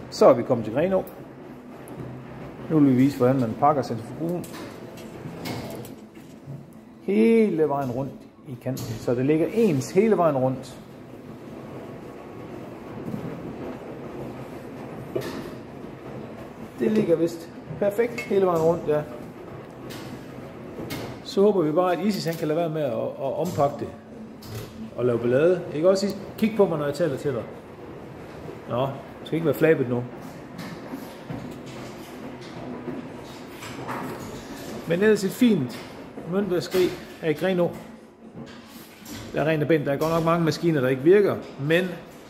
Så er vi kommet til Grenaa. Nu vil vi vise, hvordan man pakker centrifugen hele vejen rundt i kanten, så det ligger ens hele vejen rundt. Det ligger vist perfekt hele vejen rundt, ja. Så håber vi bare, at Isis han kan lade være med at ompakke det og lave ballade. Jeg kan også kigge på mig, når jeg taler til dig. Nå, det skal ikke være flabet nu. Men ellers et fint møntvaskeri her i Grenaa. Der er rent og bent. Der er godt nok mange maskiner, der ikke virker, men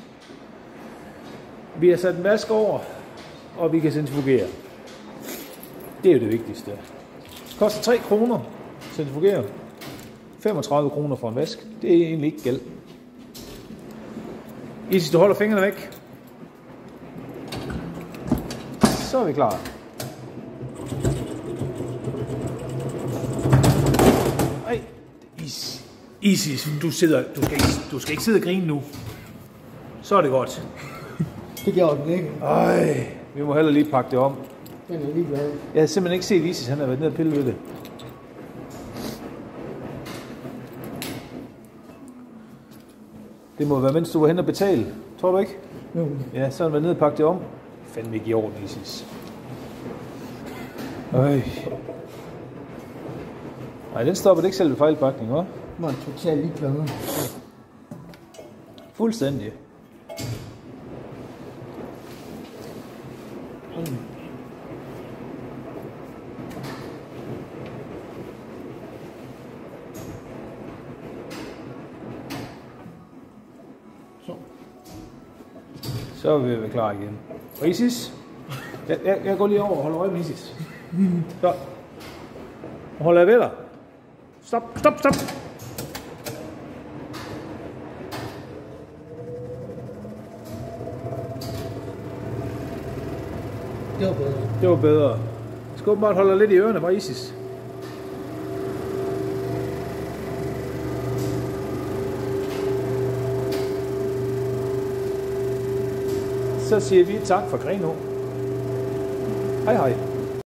vi har sat en vask over, og vi kan centrifugere. Det er jo det vigtigste. Det koster 3 kroner centrifugere. 35 kroner for en vask. Det er egentlig ikke gæld. Isis, du holder fingrene væk. Så er vi klar. Ej, Isis, du skal ikke sidde og grine nu. Så er det godt. Det gjorde den ikke. Ej, vi må heller lige pakke det om. Den er lige glad. Jeg har simpelthen ikke set Isis, han har været nede og pille ved det. Det må være, mens du var henne og betale. Tror du ikke? Jo. Ja, så har han været nede og pakke det om. Fandme ikke i orden, Isis. Øj. Nej, den stopper ikke selv ved fejlpakning, hva'? Man er totalt ligeglad. Fuldstændig. Så er vi ved klar igen. Og Isis? Jeg går lige over og holder øje med Isis. Så. Nu holder jeg ved dig. Stop. Det var bedre. Det var bedre. Jeg skal åbenbart holde lidt i ørerne, var Isis. Så siger vi tak for Grenaa. Hej hej.